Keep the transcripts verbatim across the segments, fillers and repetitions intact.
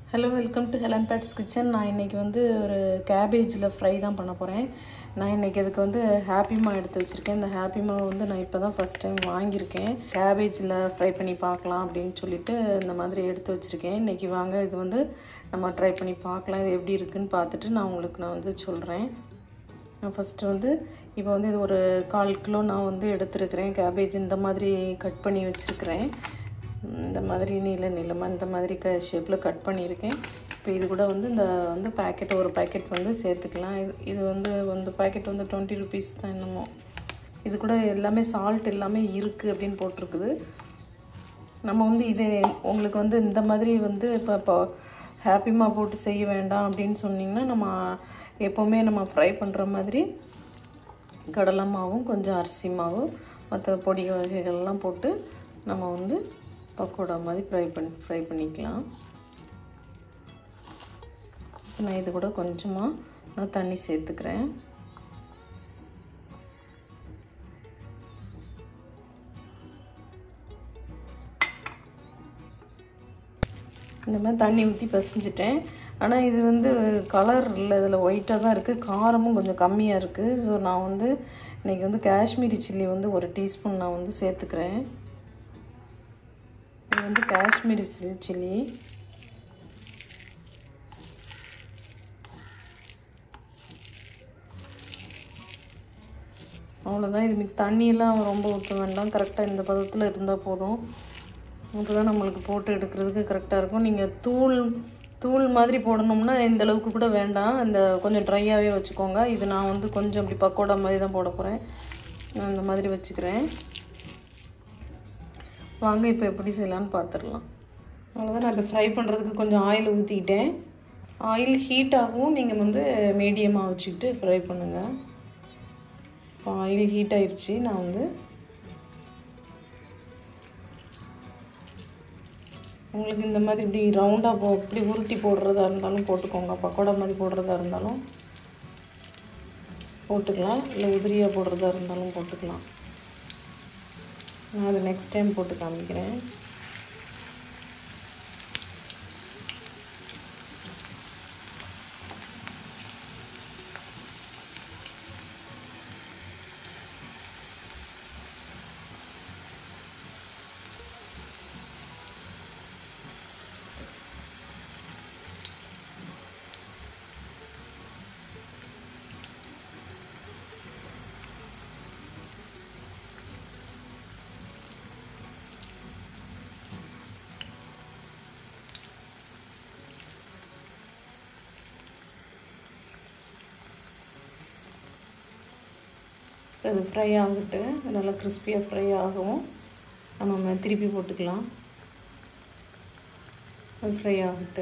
Hello, welcome to Helen Pet's Kitchen. நான் இன்னைக்கு வந்து ஒரு கேபேஜ்ல ஃப்ரை தான் பண்ண போறேன். நான் இன்னைக்கு அதுக்கு வந்து ஹாப்பிமா எடுத்து வச்சிருக்கேன். இந்த ஹாப்பிமா வந்து நான் இப்போதான் ஃபர்ஸ்ட் டைம் வாங்கியிருக்கேன். கேபேஜ்ல ஃப்ரை பண்ணி பார்க்கலாம் அப்படின்னு சொல்லிட்டு இந்த மாதிரி எடுத்து வச்சிருக்கேன். இன்னைக்கு வாங்க இது வந்து நம்ம ட்ரை பண்ணி பார்க்கலாம். இது எப்படி இருக்குன்னு பார்த்துட்டு நான் உங்களுக்கு நான் வந்து சொல்றேன். நான் ஃபர்ஸ்ட் வந்து இப்போ வந்து இது ஒரு கால் கிலோ நான் வந்து எடுத்துருக்கிறேன். கேபேஜ் இந்த மாதிரி கட் பண்ணி வச்சிருக்கிறேன். இந்த மாதிரி நீல நீளமாக இந்த மாதிரி க ஷேப்பில் கட் பண்ணியிருக்கேன். இப்போ இது கூட வந்து இந்த வந்து பேக்கெட் ஒரு பேக்கெட் வந்து சேர்த்துக்கலாம். இது இது வந்து வந்து பேக்கெட் வந்து டுவெண்ட்டி ருபீஸ் தான் என்னமோ. இது கூட எல்லாமே சால்ட் எல்லாமே இருக்குது அப்படின்னு போட்டிருக்குது. நம்ம வந்து இது உங்களுக்கு வந்து இந்த மாதிரி வந்து இப்போ இப்போ ஹாப்பிமா போட்டு செய்ய வேண்டாம் அப்படின்னு சொன்னிங்கன்னா நம்ம எப்போவுமே நம்ம ஃப்ரை பண்ணுற மாதிரி கடலை மாவும் கொஞ்சம் அரிசி மாவும் மற்ற பொடி வகைகள்லாம் போட்டு நம்ம வந்து பக்கோடா மாதிரி ஃப்ரை பண்ணி ஃப்ரை பண்ணிக்கலாம். நான் இது கூட கொஞ்சமாக நான் தண்ணி சேர்த்துக்கிறேன். இந்த மாதிரி தண்ணி ஊற்றி பசிஞ்சிட்டேன். ஆனால் இது வந்து கலர் இல்லை, இதில் ஒயிட்டாக தான் இருக்குது. காரமும் கொஞ்சம் கம்மியாக இருக்குது. ஸோ நான் வந்து இன்றைக்கி வந்து காஷ்மீரி சில்லி வந்து ஒரு டீஸ்பூன் நான் வந்து சேர்த்துக்கிறேன். இது வந்து காஷ்மீரி சில்லி. அவ்வளோதான். இது மிக் தண்ணியெல்லாம் ரொம்ப ஊற்ற வேண்டாம். கரெக்டாக இந்த பதத்தில் இருந்தால் போதும். அப்போ தான் நம்மளுக்கு போட்டு எடுக்கிறதுக்கு கரெக்டாக இருக்கும். நீங்கள் தூள் தூள் மாதிரி போடணும்னா இந்த அளவுக்கு கூட வேண்டாம். இந்த கொஞ்சம் ட்ரையாகவே வச்சுக்கோங்க. இது நான் வந்து கொஞ்சம் அப்படி பக்கோடா மாதிரி தான் போட போகிறேன். நான் இந்த மாதிரி வச்சுக்கிறேன். வாங்க இப்போ எப்படி செய்யலான்னு பார்த்துடலாம். அவ்வளோதான். நான் இப்போ ஃப்ரை பண்ணுறதுக்கு கொஞ்சம் ஆயில் ஊற்றிக்கிட்டேன். ஆயில் ஹீட் ஆகும். நீங்கள் வந்து மீடியமாக வச்சுக்கிட்டு ஃப்ரை பண்ணுங்கள். இப்போ ஆயில் ஹீட் ஆயிடுச்சு. நான் வந்து உங்களுக்கு இந்த மாதிரி இப்படி ரவுண்டாக போ இப்படி உருட்டி போடுறதா இருந்தாலும் போட்டுக்கோங்க. பக்கோடா மாதிரி போடுறதா இருந்தாலும் போட்டுக்கலாம். இல்லை உதிரியாக போடுறதா இருந்தாலும் போட்டுக்கலாம். நான் அதை நெக்ஸ்ட் டைம் போட்டு காமிக்கிறேன். அது ஃப்ரை ஆகிட்டு நல்லா கிறிஸ்பியாக ஃப்ரை ஆகும். நம்ம திருப்பி போட்டுக்கலாம். அது ஃப்ரை ஆகிட்டு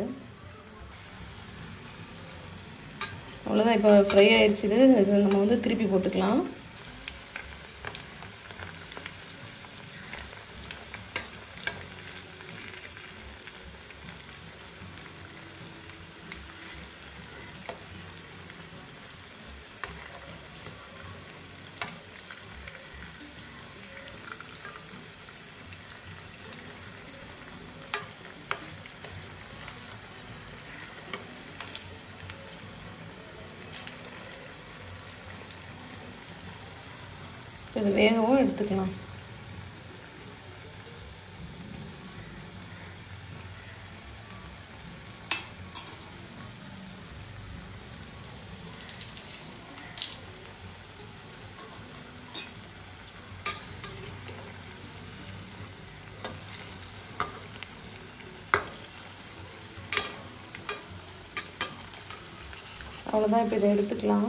அவ்வளோதான். இப்போ ஃப்ரை ஆயிடுச்சு. இது இது நம்ம வந்து திருப்பி போட்டுக்கலாம். இது வேகவும் எடுத்துக்கலாம். அவ்வளோதான். இப்போ இதை எடுத்துக்கலாம்.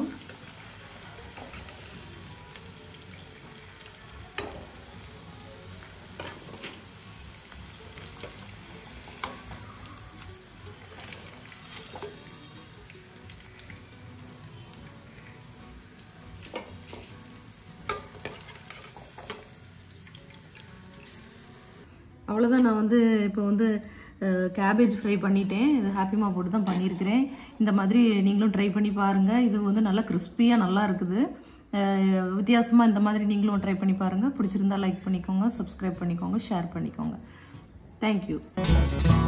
அவ்வளோதான். நான் வந்து இப்போ வந்து கேபேஜ் ஃப்ரை பண்ணிட்டேன். இது ஹாப்பிமா போட்டு தான் பண்ணியிருக்கிறேன். இந்த மாதிரி நீங்களும் ட்ரை பண்ணி பாருங்கள். இது வந்து நல்லா கிறிஸ்பியாக நல்லா இருக்குது. வித்தியாசமாக இந்த மாதிரி நீங்களும் ட்ரை பண்ணி பாருங்கள். பிடிச்சிருந்தா லைக் பண்ணிக்கோங்க, சப்ஸ்கிரைப் பண்ணிக்கோங்க, ஷேர் பண்ணிக்கோங்க. தேங்க்யூ.